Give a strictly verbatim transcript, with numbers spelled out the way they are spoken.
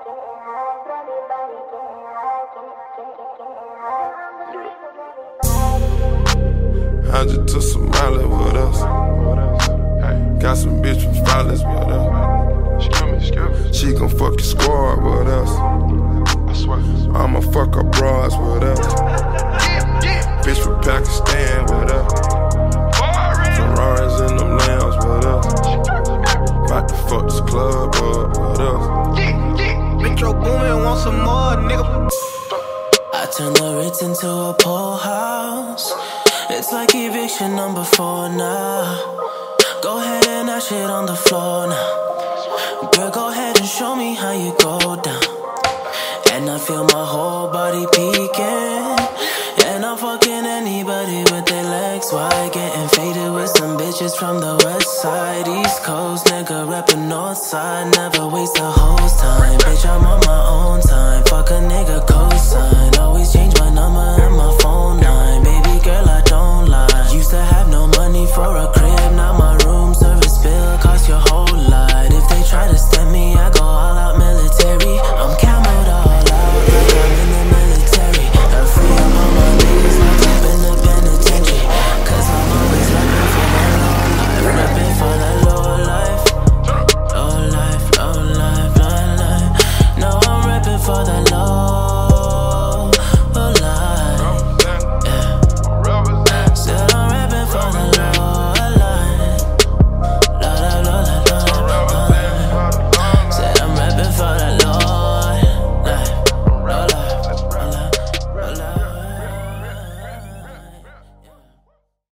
I just took some Molly with us. Got some bitch from Sproutless with us. She gon' fuck your squad with us. I'ma fuck her bras with us. Bitch from Pakistan with us. Ferraris in them lambs with us. About to fuck this club up with us. Metro Boomin, want some more, nigga. I turned the Ritz into a pool house. It's like eviction number four now. Go ahead and that shit on the floor now. Girl, go ahead and show me how you go down. And I feel my whole body peeking. And I'm fucking anybody with their legs wide. Getting faded with some bitches from the west side. East Coast, nigga reppin' north side. Never waste a host time. Bitch, I'm on my own time. Fuck a nigga cosign. Always change my number.